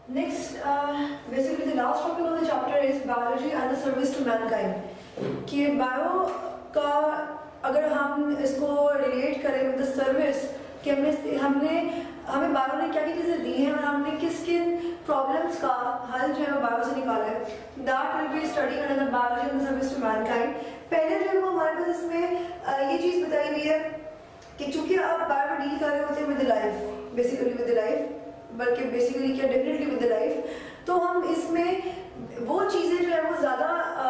Next, basically the last topic of the chapter is biology and the service to mankind. कि bio का अगर हम इसको relate करें विद द सर्विस कि हमें बायो ने क्या क्या चीज़ें दी हैं और हमने किस किन प्रॉब्लम्स का हल जो है बायो से निकाला है, that will be study under the biology and the service to mankind. पहले जो है वो हमारे पास इसमें ये चीज़ बताई हुई है कि चूंकि आप बायो डील कर रहे होते हैं with life, basically with life, बल्कि बेसिकली क्या डेफिनेटली विद लाइफ, तो हम इसमें वो चीज़ें जो है वो ज़्यादा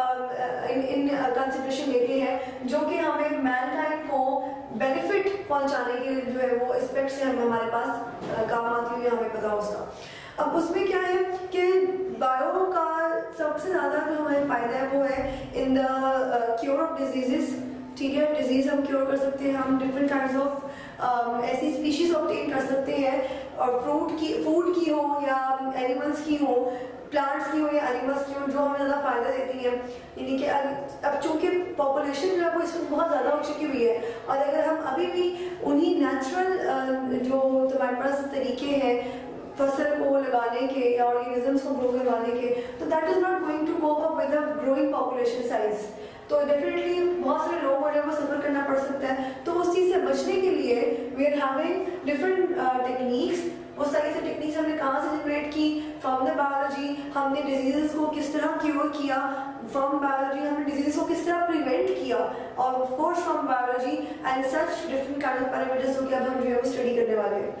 इन कंसिडरेशन लेते हैं जो कि हमें मैनकाइंड को बेनिफिट पहुंचाने के जो है वो एस्पेक्ट से हमारे पास काम आती हुई हमें पता हो उसका। अब उसमें क्या है कि बायो का सबसे ज़्यादा जो हमें फ़ायदा है वो है in the cure of diseases. ठीक है, डिजीज़ हम क्योर कर सकते हैं, हम डिफरेंट काइंड्स ऑफ ऐसी स्पीशीज ऑब्टेन कर सकते हैं, और फूड की हो या एनिमल्स की हो, प्लांट्स की हो या एनिमल्स की हो, जो हमें ज़्यादा फायदा देती हैं। यानी कि अब चूंकि पॉपुलेशन जो है वो इसमें बहुत ज़्यादा हो चुकी हुई है, और अगर हम अभी भी उन्हीं नेचुरल जो हमारे पास तरीके हैं फसल को लगाने के या ऑर्गेनिजम्स को ग्रो करवाने के, तो that is not going to cope up with the growing population size. तो डेफिनेटली बहुत सारे लोगों को सफ़र करना पड़ सकता है। तो उस चीज़ से बचने के लिए we are having different techniques. वो सारी से टेक्निक्स हमने कहाँ से जनरेट की? From the biology. हमने डिजीज़ को किस तरह क्योर किया? From biology. हमने डिजीज़ को किस तरह प्रिवेंट किया? और of course from biology and such different kind of parameters को अब हम जो है वो स्टडी करने वाले हैं।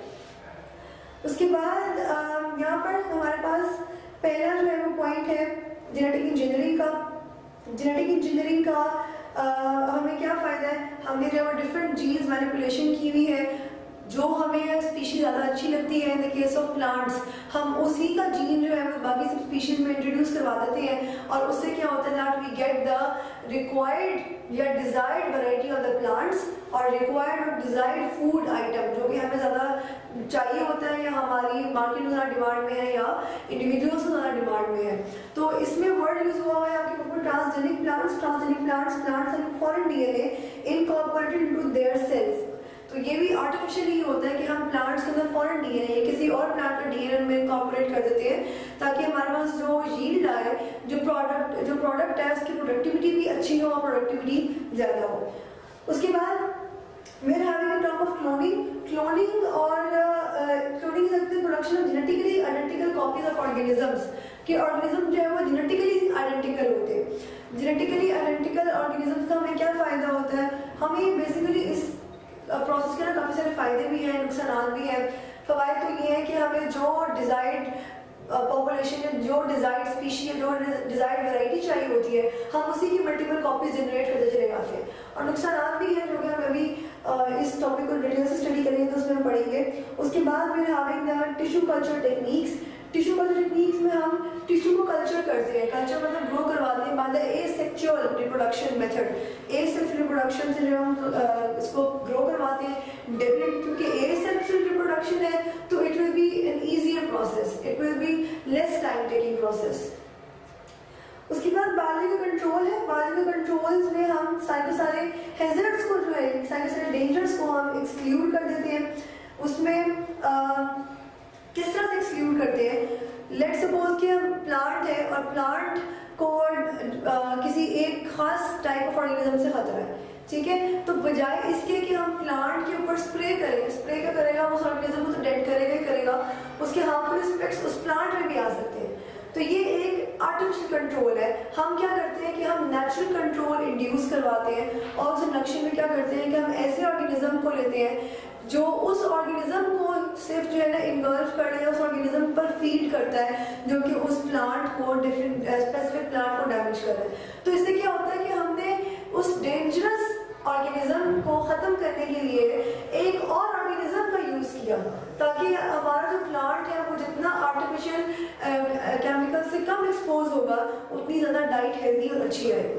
उसके बाद यहाँ पर हमारे पास पहला जो है वो पॉइंट है जेनेटिक इंजीनियरिंग का। जेनेटिक इंजीनियरिंग का हमें क्या फ़ायदा है? हमने जो है डिफरेंट जीन्स मैनिपुलेशन की हुई है, जो हमें स्पीशीज ज़्यादा अच्छी लगती है। In the case of plants हम उसी का जीन जो है वो बाकी सब स्पीशीज में इंट्रोड्यूस करवा देते हैं, और उससे क्या होता है that we get the required या desired variety of the plants और रिक्वायर्ड और डिज़ायर्ड फूड आइटम जो कि हमें ज़्यादा चाहिए होता है या हमारी मार्केट में ज़्यादा डिमांड में है या इंडिविजुअल्स में ज़्यादा डिमांड में है। तो इसमें वर्ड यूज़ हुआ है आपके ऊपर transgenic plants. Transgenic plants and foreign DNA incorporated into their cells. तो ये भी आर्टिफिशियल ही होता है कि हम प्लांट्स के अंदर फॉरेन डीएनए या किसी और प्लांट का डीएनए में इनकॉर्पोरेट कर देते हैं ताकि हमारे पास जो यील्ड आए, जो प्रोडक्ट है उसकी प्रोडक्टिविटी भी अच्छी हो और प्रोडक्टिविटी ज़्यादा हो। उसके बाद we're having a term of cloning और cloning is the production of genetically identical copies of organisms। कि ऑर्गेनिज्म जो है वो जेनेटिकली आइडेंटिकल होते हैं। जेनेटिकली आइडेंटिकल ऑर्गेनिज्म का हमें क्या फ़ायदा होता है? हमें बेसिकली इस प्रोसेस के ना काफ़ी सारे फ़ायदे भी हैं, नुकसान भी हैं। फ़वाइद तो ये है कि हमें जो डिज़ायर्ड पॉपुलेशन है, जो डिज़ायर्ड स्पीशी है, जो डिज़ायर्ड वैरायटी चाहिए होती है, हम उसी की मल्टीपल कॉपीज जनरेट करते चले जाते हैं। और नुकसान भी है जो कि हम अभी इस टॉपिक को डिटेल से स्टडी करेंगे तो उसमें हम पढ़ेंगे। उसके बाद we are having the tissue culture techniques. Tissue culture techniques में हम टिश्यू को कल्चर करते हैं। कल्चर मतलब ग्रो करवाते हैं by the asexual reproduction method. Asexual reproduction से जो हम इसको ग्रो करवाते हैं। डेफिनेटली क्योंकि एसेक्सुअल रिप्रोडक्शन है तो it will be an easier process, it will be less time taking process. उसके बाद बायोलॉजी का कंट्रोल है। बायोलॉजी का कंट्रोल्स में हम सारे हैजर्ड्स को जो है, सारे डेंजर्स को हम एक्सक्लूड कर देते हैं। उसमें किस तरह से एक्सक्लूड करते हैं? लेट्स सपोज कि हम प्लांट है और प्लांट को किसी एक खास टाइप ऑफ ऑर्गेनिज्म से खतरा है, ठीक है, तो बजाय इसके कि हम प्लांट के ऊपर स्प्रे करें, स्प्रे क्या करेगा? उस ऑर्गेनिज्म को तो डेड करेगा ही करेगा, उसके हार्मफुल इफेक्ट्स उस प्लांट में भी आ सकते हैं। तो ये एक आर्टिफिशियल कंट्रोल है। हम क्या करते हैं कि हम नेचुरल कंट्रोल इंड्यूस करवाते हैं, और उस लक्ष्य में क्या करते हैं कि हम ऐसे ऑर्गेनिज्म को लेते हैं जो उस ऑर्गेनिज्म को सिर्फ जो है ना इन्वॉल्व कर रहे हैं, उस ऑर्गेनिज्म पर फीड करता है जो कि उस प्लांट को डिफरेंट स्पेसिफिक प्लांट को डैमेज कर रहा है। तो इससे क्या होता है कि हमने उस डेंजरस ऑर्गेनिज्म को ख़त्म करने के लिए एक और ऑर्गेनिज्म का यूज़ किया ताकि हमारा जो प्लांट है वो जितना आर्टिफिशियल केमिकल से कम एक्सपोज होगा उतनी ज़्यादा डाइट हेल्दी और अच्छी आएगी।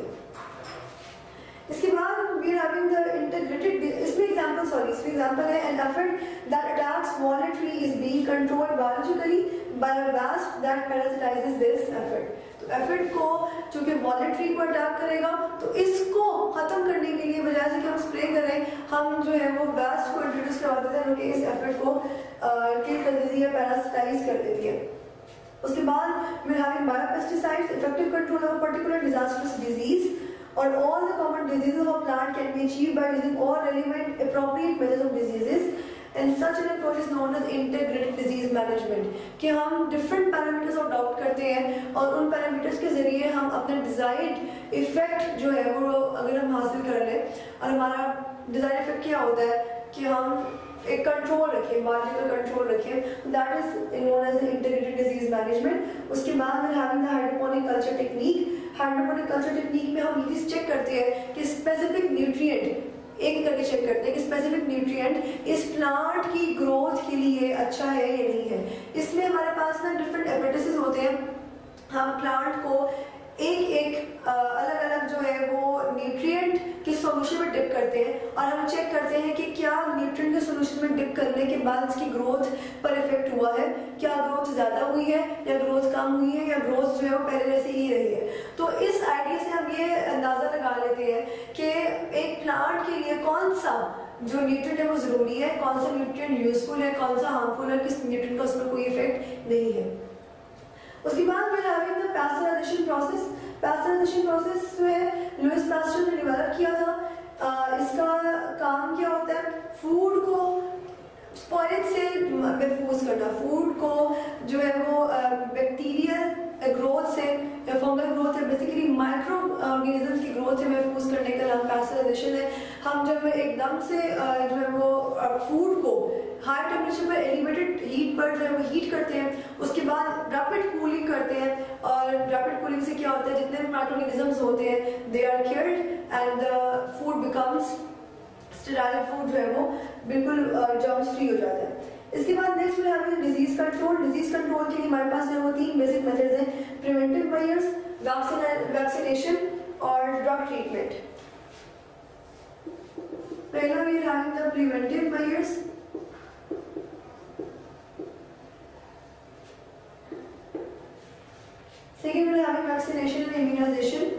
इसके बाद we are having the integrated, इसमें एग्जांपल है an aphid that attacks walnut tree is being controlled biologically by a wasp that parasitizes this aphid. तो एफर्ट को चूंकि वॉलेट ट्री को अटैक करेगा तो इसको खत्म करने के लिए बजाय से कि हम स्प्रे करें, हम जो है वो वास्प को इंट्रोड्यूस करवा देते हैं जो कि इस एफर्ट को किल कर देती है, पैरासिटाइज कर देती है। उसके बाद we're having biopesticides, effective control of a particular disastrous disease, or all the common diseases of a plant can be achieved by using all relevant appropriate measures of diseases, and such an approach is known as integrated disease management. कि हम different parameters adopt करते हैं और उन parameters के जरिए हम अपने desired effect जो है वो अगर हम हासिल कर लें, और हमारा desired effect क्या होता है कि हम एक कंट्रोल रखें, बायोलॉजिकल कंट्रोल रखें, that is known as integrated disease management. उसके बाद में having the hydroponic culture technique. Hydroponic culture technique में हम ये चीज चेक करते हैं कि स्पेसिफिक न्यूट्रिएंट एक करके चेक करते हैं कि स्पेसिफिक न्यूट्रिएंट इस प्लांट की ग्रोथ के लिए अच्छा है या नहीं है। इसमें हमारे पास ना डिफरेंट एप्रेटिसेस होते हैं, हम प्लांट को एक एक अलग अलग जो है वो न्यूट्रिएंट के सॉल्यूशन में डिप करते हैं और हम चेक करते हैं कि क्या न्यूट्रिएंट के सॉल्यूशन में डिप करने के बाद इसकी ग्रोथ पर इफेक्ट हुआ है, क्या ग्रोथ ज़्यादा हुई है या ग्रोथ कम हुई है या ग्रोथ जो है वो पहले जैसे ही रही है। तो इस आइडिया से हम ये अंदाज़ा लगा लेते हैं कि एक प्लांट के लिए कौन सा जो न्यूट्रिएंट है वो ज़रूरी है, कौन सा न्यूट्रिएंट यूजफुल है, कौन सा हार्मफुल है, किस न्यूट्रिएंट का उसमें कोई इफेक्ट नहीं है। उसके बाद we're having the pasteurization process। pasteurization process जो है लुइस पास्चर ने डेवलप किया था। इसका काम क्या होता है, फूड को स्पॉइलेज से महफूज करना, फूड को जो है वो बैक्टीरियल ग्रोथ से या फंगल ग्रोथ है, बेसिकली माइक्रो ऑर्गेनिजम्स की ग्रोथ से महफूज करने का नाम पैस्चराइजेशन है। हम जब एकदम से जो है वो फूड को हाई टेम्परेचर पर एलिवेटेड हीट पर जो है वो हीट करते हैं, उसके बाद रैपिड कूलिंग करते हैं और रैपिड कूलिंग से क्या होता है, जितने माइक्रो ऑर्गेनिजम्स होते हैं they are killed and the food becomes sterile, food जो है वो बिल्कुल जर्म्स फ्री हो जाता है। इसके बाद नेक्स्ट में हमें डिजीज कंट्रोल। डिजीज कंट्रोल के लिए हमारे पास जो वो 3 बेसिक मेथड्स हैं, प्रिवेंटिव मेजर्स, वैक्सीनेशन और ड्रग ट्रीटमेंट। पहला we are having the preventive measures. Second we are having vaccination and immunization.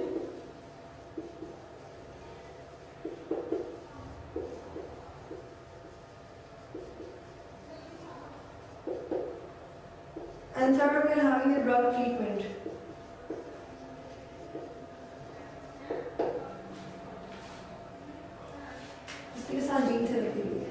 And third, we are having a drug treatment. इसके साथ जीन थेरेपी भी है।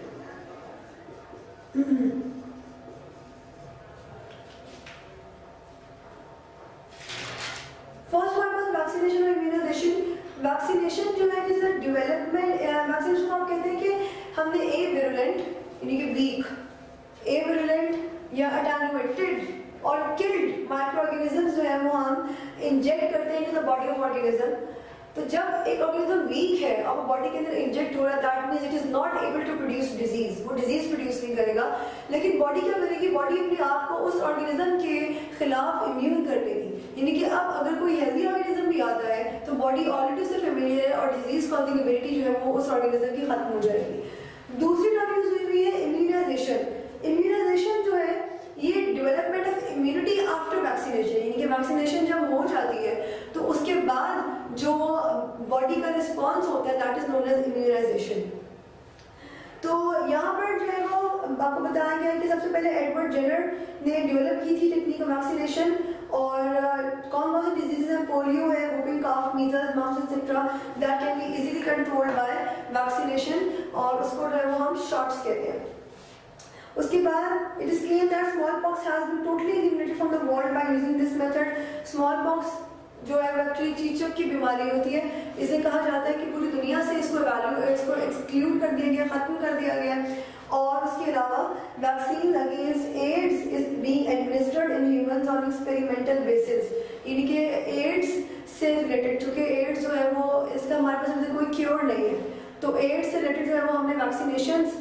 फर्स्ट वन वाज वैक्सीनेशन और immunization. Vaccination जो है is a development, vaccination को हम कहते हैं कि हमने ए विरुलेंट यानी कि वीक, ए विरुलेंट या अटेन्युएटेड और किल्ड माइक्रो ऑर्गेनिजम्स जो है वो हम इंजेक्ट करते हैं in the body of organism. तो जब एक ऑर्गेनिज्म वीक है और बॉडी के अंदर इंजेक्ट हो रहा है, that means it is not able to produce disease, वो डिजीज प्रोड्यूस नहीं करेगा, लेकिन बॉडी क्या करेगी, बॉडी अपने आप को उस ऑर्गेनिज्म के खिलाफ इम्यून कर लेगी। यानी कि अब अगर कोई हेल्दी ऑर्गेनिज्म भी आता है तो बॉडी ऑलरेडी उससे फेमिलियर है और डिजीज कॉजिंग एबिलिटी जो है वो उस ऑर्गेनिज्म की खत्म हो जाएगी। दूसरी टर्म यूज हुई है इम्यूनाइजेशन। इम्यूनाइजेशन जो है ये development of immunity after vaccination, यानी कि वैक्सीनेशन जब हो जाती है तो उसके बाद जो बॉडी का रिस्पॉन्स होता है that is known as immunization. तो यहाँ पर जो है वो आपको बताया गया है कि सबसे पहले एडवर्ड जेनर ने डेवलप की थी टेक्निक ऑफ वैक्सीनेशन, और कौन से डिजीजेज हैं, पोलियो है, whooping cough, measles, mumps etcetera, that can be easily controlled by vaccination, और उसको जो है वो हम शॉट्स कहते हैं। उसके बाद it is claimed that smallpox has been totally eliminated from the world by using this method. Smallpox जो है बैक्टीरिया चीचक की बीमारी होती है, इसे कहा जाता है कि पूरी दुनिया से इसको एक्सक्लूड कर दिया गया, खत्म कर दिया गया। और उसके अलावा vaccine against AIDS is being administered in humans on experimental basis, यानी कि एड्स से रिलेटेड, चूंकि एड्स जो है वो इसका हमारे पास कोई क्योर नहीं है, तो एड्स से रिलेटेड जो है वो हमने वैक्सीनेशंस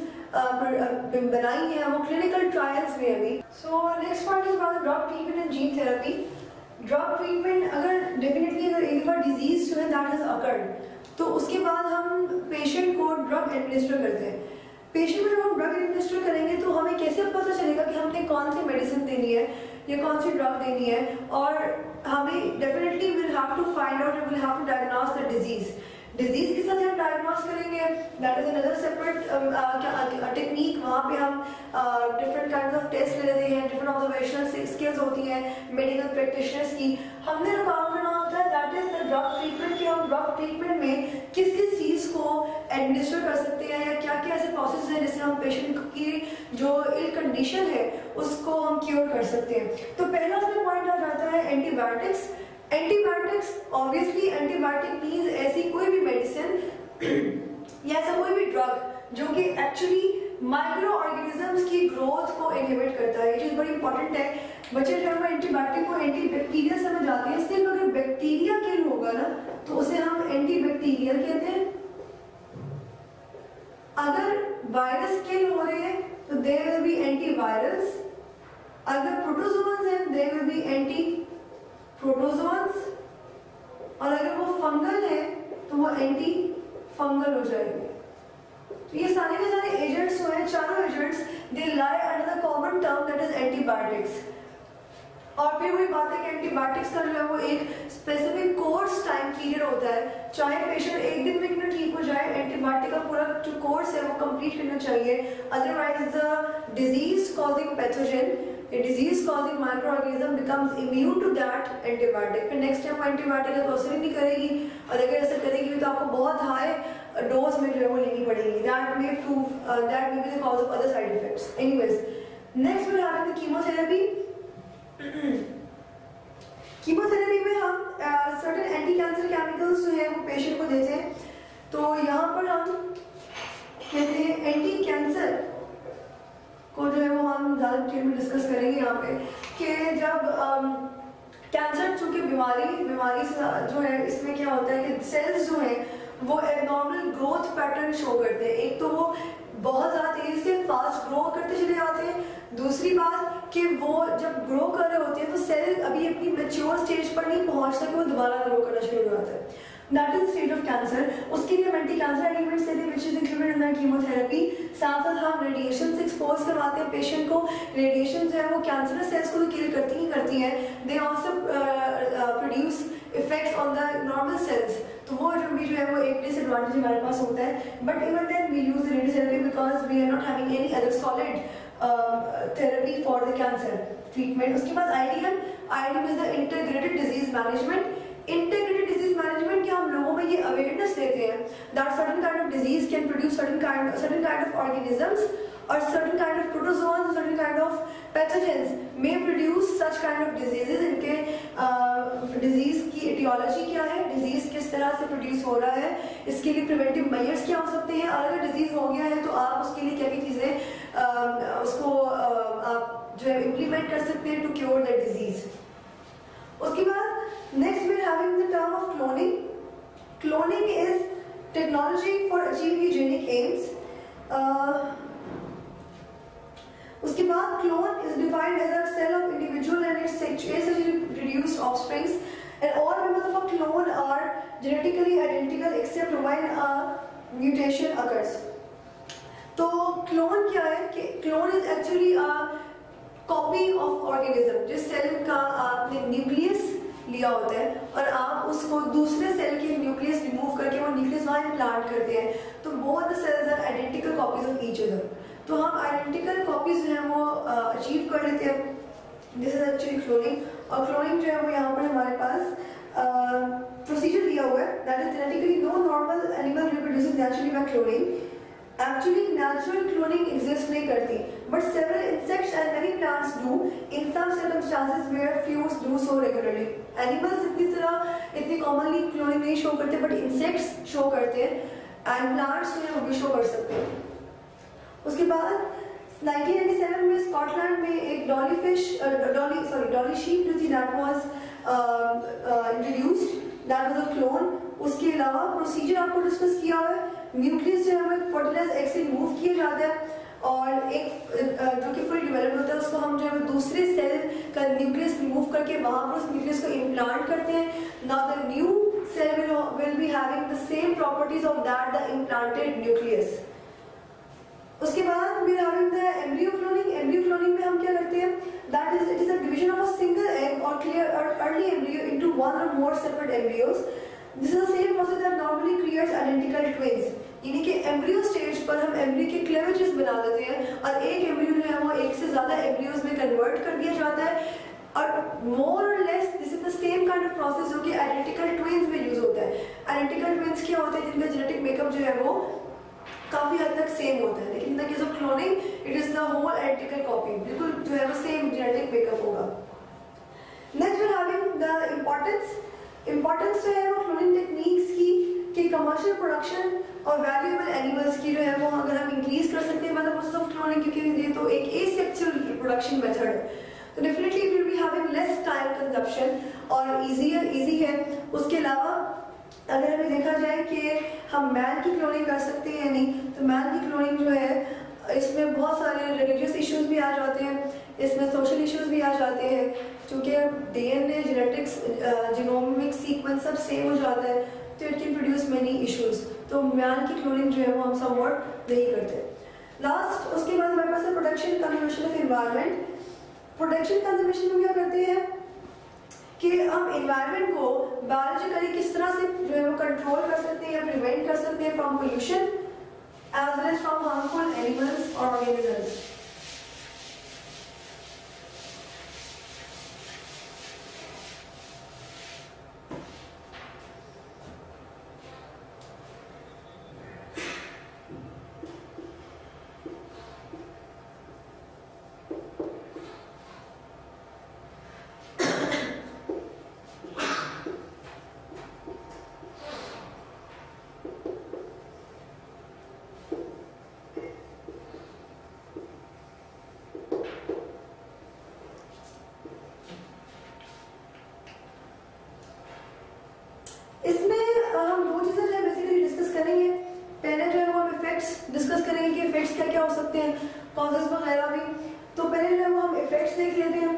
बनाई है, वो क्लिनिकल ट्रायल्स में अभी। So next part is about drug treatment and gene therapy. Drug treatment अगर डेफिनेटली अगर एक बार डिजीज जो है दैट हैज अकर्ड, तो उसके बाद हम पेशेंट को ड्रग एडमिनिस्टर करते हैं। पेशेंट को जब हम ड्रग एडमिनिस्टर करेंगे तो हमें कैसे पता चलेगा कि हमने कौन सी मेडिसिन देनी है या कौन सी ड्रग देनी है, और हमें definitely will have to find out, will have to diagnose the disease. Disease के साथ हम डायग्नोस करेंगे, that is another separate technique. वहाँ पे हम डिफरेंट काइंड ऑफ टेस्ट ले लेते हैं, डिफरेंट ऑब्जर्वेशनल स्किल्स होती हैं मेडिकल प्रैक्टिशनर्स की। हमने जो काम करना होता है that is the drug treatment, कि हम ड्रग ट्रीटमेंट में किस किस चीज़ को एडमिनिस्टर कर सकते हैं या क्या क्या ऐसे प्रोसेस हैं जिससे हम पेशेंट की जो इल कंडीशन है उसको हम क्योर कर सकते हैं। तो पहला उसमें पॉइंट आ जाता है antibiotics. Antibiotics obviously antibiotic means ऐसी कोई भी मेडिसिन या ऐसा कोई भी ड्रग जो कि एक्चुअली माइक्रो ऑर्गेनिजम्स की ग्रोथ को इनहिबिट करता है। ये चीज बड़ी इंपॉर्टेंट है। बच्चे जब हम एंटीबायोटिक को एंटी बैक्टीरियल समझ जाते हैं, इसलिए अगर बैक्टीरिया किल होगा ना तो उसे हम एंटी बैक्टीरियल कहते हैं। अगर वायरस किल हो रहे हैं तो दे विल बी एंटीवायरल्स, अगर प्रोटोजोअन्स हैं they will be anti protozoans, और अगर वो फंगल है तो वो एंटी फंगल हो जाएंगे। तो ये सारे के सारे एजेंट्स जो हैं, चारों agents, they lie under the common term that is antibiotics. और फिर वही बात है कि एंटीबायोटिक्स का जो है वो एक स्पेसिफिक कोर्स टाइम पीरियड होता है। चाहे पेशेंट एक दिन में क्यों ठीक हो जाए, एंटीबायोटिक का पूरा जो कोर्स है वो कंप्लीट करना चाहिए, otherwise the disease causing pathogen, a disease causing microorganism becomes immune to that antibiotic। फिर नेक्स्ट टाइम वो एंटीबायोटिक का असर ही नहीं करेगी, और अगर ऐसा करेगी तो आपको बहुत हाई डोज में जो है वो लेनी पड़ेगी। that may be the cause of other side effects। anyways, next we have the chemotherapy। Chemotherapy में हम सर्टेन एंटी कैंसर केमिकल्स जो है वो पेशेंट को देते हैं। तो यहाँ पर हम कहते हैं एंटी कैंसर को जो है वो हम ज़्यादा डिटेल में डिस्कस करेंगे यहाँ पे, कि जब कैंसर चूँकि बीमारी से जो है इसमें क्या होता है कि सेल्स जो है वो एबनॉर्मल ग्रोथ पैटर्न शो करते हैं। एक तो वो बहुत ज़्यादा तेज़ी से फास्ट ग्रो करते चले जाते हैं, दूसरी बात कि वो जब ग्रो कर रहे होते हैं तो सेल अभी अपनी मैच्योर स्टेज पर नहीं पहुँचता कि वो दोबारा ग्रो करना शुरू हो जाता है। That is stage of cancer. उसके लिए एंटी कैंसर एलिमेंट्स देते हैं which is included in the chemotherapy. साथ साथ हम रेडिएशन से एक्सपोज करवाते हैं पेशेंट को। रेडिएशन जो है वो कैंसरस सेल्स को तो किल करती ही करती है, they also produce effects on the normal cells. तो वो जो है वो एक डिसएडवांटेज हमारे पास होता है। But even then we use radiotherapy because we are not having any other solid therapy for the cancer treatment. उसके बाद IDM is the integrated disease management. Integrated disease management के हम लोगों में ये अवेयरनेस देते हैं that certain kind of disease can produce certain kind of organisms, और certain kind of protozoans, certain kind of pathogens may produce such kind of diseases। इनके disease की एटियोलॉजी क्या है, डिजीज किस तरह से प्रोड्यूस हो रहा है, इसके लिए प्रिवेंटिव मेजर्स क्या हो सकते हैं, और अगर डिजीज हो गया है तो आप उसके लिए क्या क्या चीज़ें उसको आप जो है इम्प्लीमेंट कर सकते हैं टू क्योर द डिजीज। उसके बाद next we are having the term of cloning. Cloning is technology for achieving unique aims. उसके बाद clone is defined as a cell of individual and its sexually produced offsprings, and all members of a clone are genetically identical except when a mutation occurs। तो clone क्या है कि clone is actually a copy of organism. जिस cell का आपने nucleus लिया होता है और आप उसको दूसरे सेल के न्यूक्लियस रिमूव करके वो न्यूक्लियस वहाँ इम्प्लांट करते हैं, तो both the cells are identical copies of each other. तो हम आइडेंटिकल कॉपीज जो हैं वो अचीव कर लेते हैं, दिस इज एक्चुअली क्लोनिंग। और क्लोनिंग जो है वो यहाँ पर हमारे पास प्रोसीजर दिया हुआ है that is genetically no normal animal reproducing naturally by cloning. Actually natural cloning exist नहीं करती, but several insects and many plants do in some circumstances where fuse do so regularly. Animals इतनी commonly cloning नहीं show करते, but insects show करते हैं, and plants जो है वो भी शो कर सकते हैं। उसके बाद 1997 में स्कॉटलैंड में एक डॉली शीप जो थी that was introduced, that was a clone. उसके अलावा प्रोसीजर आपको डिस्कस किया है, न्यूक्लियस जो है फर्टिलाइज एग से रिमूव किया जाता है, और एक जो कि फुल डेवलप होता है उसको हम जो है दूसरे सेल का न्यूक्लियस रिमूव करके वहाँ पर उस न्यूक्लियस को इम्प्लांट करते हैं। Now the new cell will be having the same properties of that the implanted nucleus. उसके बाद we are having the embryo cloning. Embryo cloning में हम क्या करते हैं, that is a division of a single egg और clear early embryo into one और more separate embryos. This is the same process that normally creates identical twins, यानी कि embryo stage पर हम एम्ब्रियो के क्लेवेजेस बना देते हैं और एक एम्ब्रियो जो है वो एक से ज्यादा एम्ब्रियोज में कन्वर्ट कर दिया जाता है, और मोर और less this is the same kind of process जो कि आइडेंटिकल ट्विन्स में यूज होता है। आइडेंटिकल ट्विन्स क्या होते हैं? जिनका जेनेटिक मेकअप जो है वो काफी हद तक सेम होता है, लेकिन in the case of cloning it is the whole identical copy, बिल्कुल जो है वो सेम जेनेटिक मेकअप होगा। Next we are having the importance जो है वो क्लोनिंग टेक्निक्स की कि कमर्शियल प्रोडक्शन और वैल्यूएबल एनिमल्स की जो है वो अगर हम इंक्रीज कर सकते हैं मतलब प्रोसेस ऑफ क्लोनिंग, क्योंकि ये तो एक एसेक्सुअल रिप्रोडक्शन मेथड है, तो definitely it will be having less time consumption और इजी है। उसके अलावा अगर हमें देखा जाए कि हम मैन की क्लोनिंग कर सकते हैं या नहीं, तो मैन की क्लोनिंग जो है इसमें बहुत सारे रिलीजियस इश्यूज भी आ जाते हैं, इसमें सोशल इश्यूज भी आ जाते हैं, क्योंकि डीएनए जेनेटिक्स जीनोमिक सीक्वेंस सब सेम हो जाता है, तो it can produce many issues. तो मैन की क्लोनिंग जो है वो हम समवॉट नहीं करते। लास्ट उसके बाद हमारे पास है protection conservation of environment. Protection conservation में क्या करते हैं कि हम एनवायरनमेंट को बायोलॉजिकली किस तरह से जो है वो कंट्रोल कर सकते हैं या प्रिवेंट कर सकते हैं from pollution as well as from harmful animals और ऑर्गेनिजम्स। कॉजेस वगैरह भी, तो पहले जो हम इफेक्ट्स देख लेते हैं।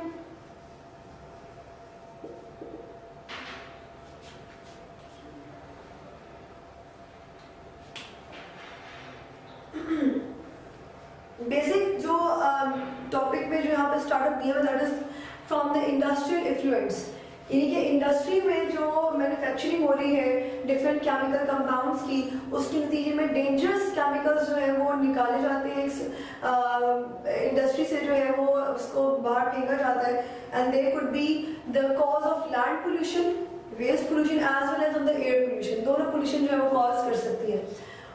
बेसिक जो टॉपिक में जो यहाँ पे स्टार्टअप दिया that is from the industrial influence, यानी कि इंडस्ट्री में जो मैन्युफैक्चरिंग हो रही है डिफरेंट केमिकल कंपाउंड्स की, उसके नतीजे में डेंजरस केमिकल्स जो है वो निकाले जाते हैं इंडस्ट्री से, जो है वो उसको बाहर फेंका जाता है, and they could be the cause of land pollution, waste pollution as well as of the air pollution, दोनों पोल्यूशन जो है वो कॉज कर सकती है।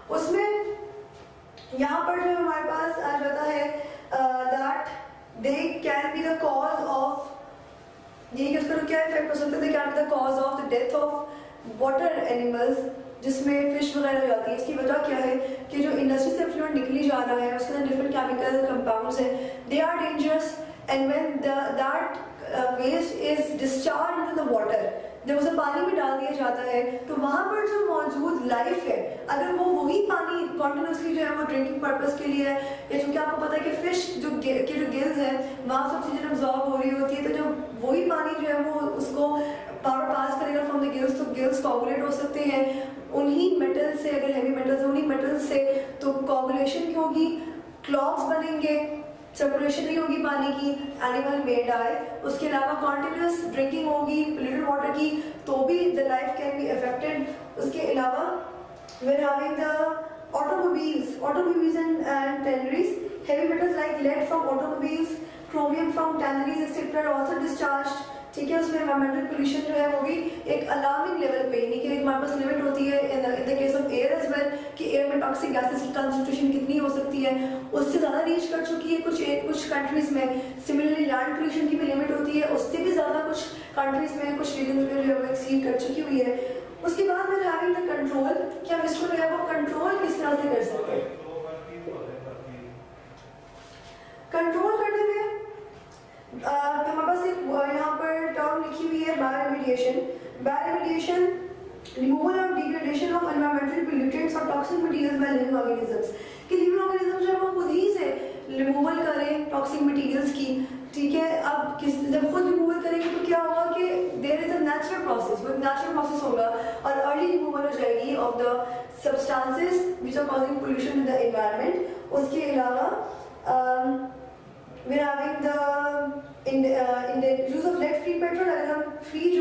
उसमें यहाँ पर जो हमारे पास आ जाता है that they can be the cause of, ये उसका क्या इफेक्ट हो सकता है, they can be the cause of the death of water animals, जिसमें फिश वगैरह जाती है। इसकी वजह क्या है कि जो इंडस्ट्री से फ्लूइड निकली जा रहा है उसके अंदर डिफरेंट केमिकल कंपाउंड्स हैं, they are dangerous, and when that waste is discharge into the water, जब उसे पानी में डाल दिया जाता है तो वहां पर जो मौजूद लाइफ है, अगर वो वही पानी कॉन्टिन्यूसली जो है वो ड्रिंकिंग पर्पस के लिए है, या चूंकि आपको पता है कि फिश जो गिल्स हैं वहां से ऑक्सीजन अब्सॉर्ब हो रही होती है, तो जब वही पानी जो है वो उसको पावर पास करेगा फ्रॉम द गिल्स, तो गिल्स कोगुलेट हो सकते हैं उन्हीं मेटल से, अगर हैवी मेटल्स उन्हीं मेटल से, तो कोगुलेशन की होगी, क्लॉग्स बनेंगे, सर्कुलेशन नहीं होगी पानी की, एनिमल मे डाई। उसके अलावा कॉन्टिन्यूस ड्रिंकिंग होगी पोल्यूटेड वाटर की, तो भी the life can be affected. उसके अलावा we are having the automobiles and tanneries, heavy metals like lead from automobiles, chromium from tanneries etc. are also discharged। ठीक है, उसमें एनवायरमेंटल पोल्यूशन जो है वो भी एक अलार्मिंग लेवल पे, यानी कि हमारे पास लिमिट होती है in the case of air as well कि एयर में टॉक्सिक गैसेस की कंसंट्रेशन कितनी हो सकती है, उससे ज़्यादा रीच कर चुकी है कुछ कंट्रीज में। सिमिलरली लैंड पोल्यूशन की भी लिमिट होती है, उससे भी ज़्यादा कुछ कंट्रीज में, कुछ रीजन में जो है वो एक्सीड कर चुकी हुई है। उसके बाद में हैविंग द कंट्रोल, कि हम इसको जो है वो कंट्रोल किस तरह से कर सकते हैं। कंट्रोल करने में हमारे पास एक यहाँ पर टर्म लिखी हुई है बायोरिमेडिएशन। बायोरिमेडिएशन रिमूवल और डिग्रेडेशन ऑफ एनवायरमेंटल पोल्यूटेंट्स और toxic materials by living organisms, कि लिविंग ऑर्गेनिजम्स जो है वो खुद ही से रिमूवल करें टॉक्सिक मटेरियल्स की। ठीक है, अब जब खुद रिमूवल करेंगे तो क्या होगा कि there is a natural process, वो नेचुरल प्रोसेस होगा और अर्ली रिमूवल हो जाएगी of the substances which are causing pollution in the environment. उसके अलावा we are having the use of lead free petrol। अगर हम फ्री जो है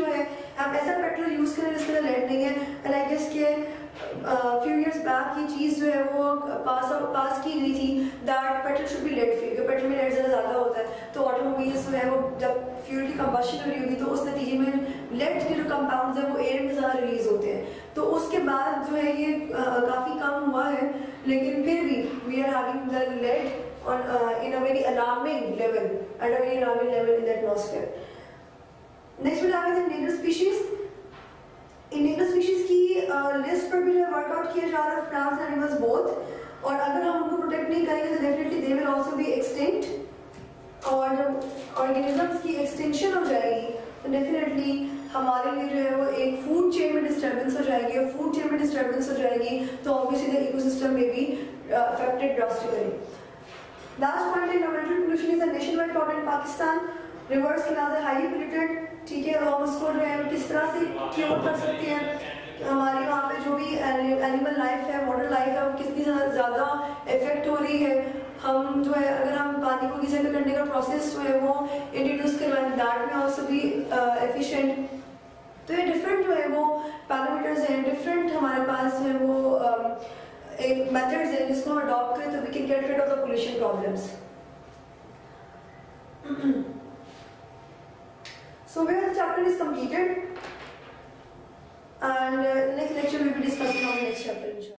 हम ऐसा पेट्रोल यूज़ करें जिसके अंदर लेड नहीं है। एंड आई गेस के फ्यू इयर्स बैक ये चीज़ जो है वो पास की गई थी that petrol should be lead free, क्योंकि पेट्रोल में लेड ज़्यादा होता है। तो ऑटोमोबाइल्स जो है वो जब फ्यूल की कंबशन हो रही होगी तो उस नतीजे में लेड के जो कंपाउंड्स हैं वो एयर में ज़्यादा रिलीज होते हैं। तो उसके बाद जो है ये काफ़ी कम हुआ है, लेकिन फिर भी we are having the lead in a very alarming level, at a very alarming level in the atmosphere. Next we'll have the endangered species. Endangered species की लिस्ट पर भी वर्कआउट किया जा रहा है, plants and animals both, और अगर हम उनको प्रोटेक्ट नहीं करेंगे तो definitely they will also be extinct. और जब ऑर्गेनिजम्स की एक्सटिंक्शन हो जाएगी तो डेफिनेटली हमारे लिए जो है वो एक फूड चेन में डिस्टर्बेंस हो जाएगी, और फूड चेन में डिस्टर्बेंस हो जाएगी तो ऑब्वियसली द इकोसिस्टम में भी affected drastically. Last point in environmental pollution is a nationwide problem in Pakistan. Rivers canals are highly polluted. ठीक है, और हम उसको जो है किस तरह से क्योर कर सकते हैं? हमारी वहाँ पे जो भी एनिमल लाइफ है, वाटर लाइफ है, वो कितनी ज़्यादा इफेक्ट हो रही है। हम जो है अगर हम पानी को रिसाइकिल करने का प्रोसेस जो है वो इंट्रोड्यूस करवाएं, दैट में ऑल्सो बी एफिशिएंट। तो ये डिफरेंट जो है वो पैरामीटर्स हैं, डिफरेंट हमारे पास जो है वो एक मेथड्स है जिसको हम अडॉप्ट करें तो we can get rid of the pollution problems. So where the chapter is completed, and next lecture we will be discussing on the next chapter.